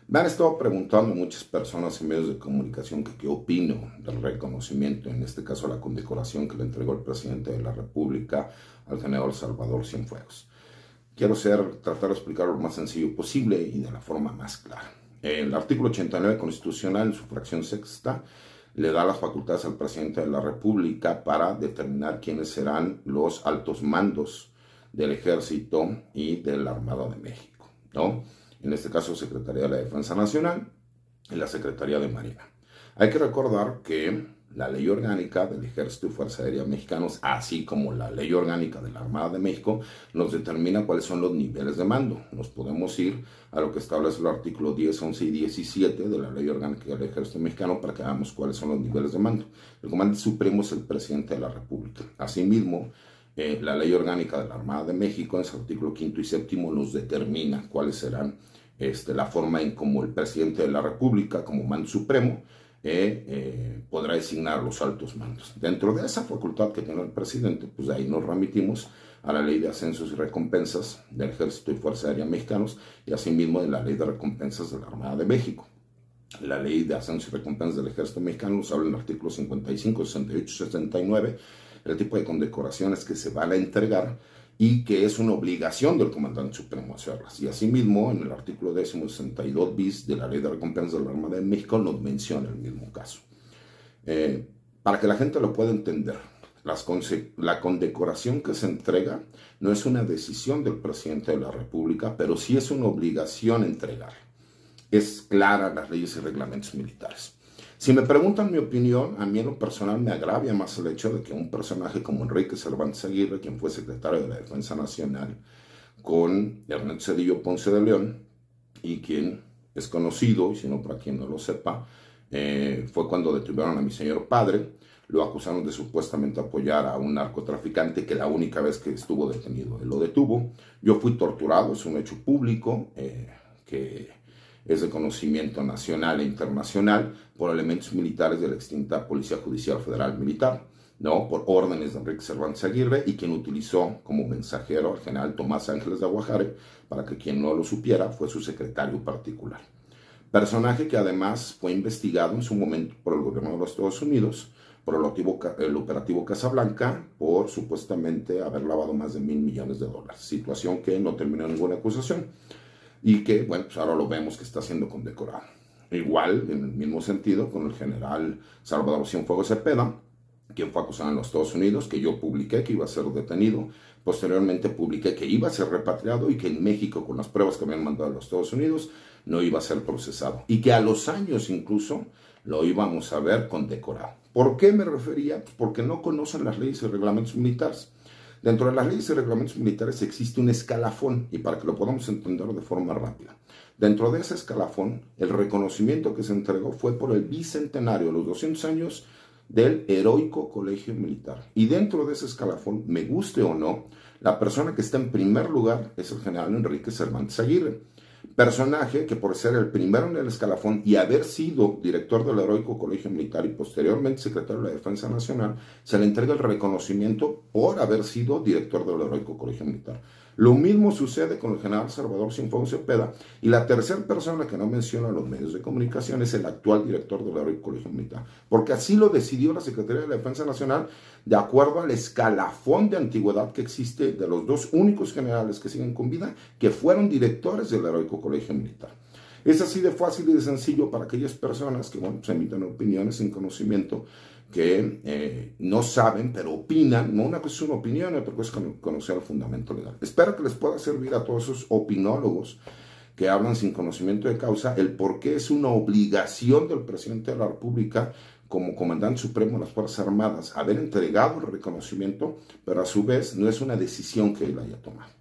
Me han estado preguntando muchas personas en medios de comunicación que qué opino del reconocimiento, en este caso la condecoración que le entregó el presidente de la República al general Salvador Cienfuegos. Quiero tratar de explicarlo lo más sencillo posible y de la forma más clara. El artículo 89 constitucional, en su fracción sexta, le da las facultades al presidente de la República para determinar quiénes serán los altos mandos del Ejército y de la Armada de México, ¿no? En este caso, Secretaría de la Defensa Nacional y la Secretaría de Marina. Hay que recordar que la Ley Orgánica del Ejército y Fuerza Aérea Mexicanos, así como la Ley Orgánica de la Armada de México, nos determina cuáles son los niveles de mando. Nos podemos ir a lo que establece el artículo 10, 11 y 17 de la Ley Orgánica del Ejército Mexicano para que veamos cuáles son los niveles de mando. El comandante supremo es el presidente de la República. Asimismo, la Ley Orgánica de la Armada de México, en su artículo 5 y 7, nos determina cuáles serán la forma en cómo el presidente de la República, como mando supremo, podrá designar los altos mandos. Dentro de esa facultad que tiene el presidente, pues de ahí nos remitimos a la Ley de Ascensos y Recompensas del Ejército y Fuerza Aérea Mexicanos y asimismo de la Ley de Recompensas de la Armada de México. La Ley de Ascensos y Recompensas del Ejército Mexicano nos habla en el artículo 55, 68, 69, el tipo de condecoraciones que se van a entregar y que es una obligación del comandante supremo hacerlas. Y asimismo, en el artículo 1062 bis de la Ley de Recompensas de la Armada de México nos menciona el mismo caso. Para que la gente lo pueda entender, la condecoración que se entrega no es una decisión del presidente de la República, pero sí es una obligación entregar. Es clara las leyes y reglamentos militares. Si me preguntan mi opinión, a mí en lo personal me agravia más el hecho de que un personaje como Enrique Cervantes Aguirre, quien fue secretario de la Defensa Nacional, con Ernesto Zedillo Ponce de León, y quien es conocido, y si no para quien no lo sepa, fue cuando detuvieron a mi señor padre, lo acusaron de supuestamente apoyar a un narcotraficante que la única vez que estuvo detenido él lo detuvo. Yo fui torturado, es un hecho público que es de conocimiento nacional e internacional por elementos militares de la extinta Policía Judicial Federal Militar, ¿no? Por órdenes de Enrique Cervantes Aguirre y quien utilizó como mensajero al general Tomás Ángeles de Aguajare, para que quien no lo supiera fue su secretario particular. Personaje que además fue investigado en su momento por el gobierno de los Estados Unidos, por el operativo Casablanca, por supuestamente haber lavado más de $1,000 millones, situación que no terminó en ninguna acusación. Y que, bueno, pues ahora lo vemos que está siendo condecorado. Igual, en el mismo sentido, con el general Salvador Cienfuegos Cepeda, quien fue acusado en los Estados Unidos, que yo publiqué que iba a ser detenido. Posteriormente publiqué que iba a ser repatriado y que en México, con las pruebas que habían mandado a los Estados Unidos, no iba a ser procesado. Y que a los años incluso lo íbamos a ver condecorado. ¿Por qué me refería? Pues porque no conocen las leyes y reglamentos militares. Dentro de las leyes y reglamentos militares existe un escalafón, y para que lo podamos entender de forma rápida. Dentro de ese escalafón, el reconocimiento que se entregó fue por el bicentenario, los 200 años del heroico Colegio Militar. Y dentro de ese escalafón, me guste o no, la persona que está en primer lugar es el general Enrique Cervantes Aguirre. Personaje que por ser el primero en el escalafón y haber sido director del heroico Colegio Militar y posteriormente secretario de la Defensa Nacional, se le entrega el reconocimiento por haber sido director del heroico Colegio Militar. Lo mismo sucede con el general Salvador Cienfuegos Cepeda, y la tercera persona que no menciona los medios de comunicación es el actual director del heroico Colegio Militar, porque así lo decidió la Secretaría de la Defensa Nacional de acuerdo al escalafón de antigüedad que existe de los dos únicos generales que siguen con vida, que fueron directores del heroico Colegio Militar. Es así de fácil y de sencillo para aquellas personas que, bueno, se emiten opiniones sin conocimiento, que no saben, pero opinan. No, una cosa es una opinión, otra cosa es conocer el fundamento legal. Espero que les pueda servir a todos esos opinólogos que hablan sin conocimiento de causa el por qué es una obligación del presidente de la República como comandante supremo de las Fuerzas Armadas haber entregado el reconocimiento, pero a su vez no es una decisión que él haya tomado.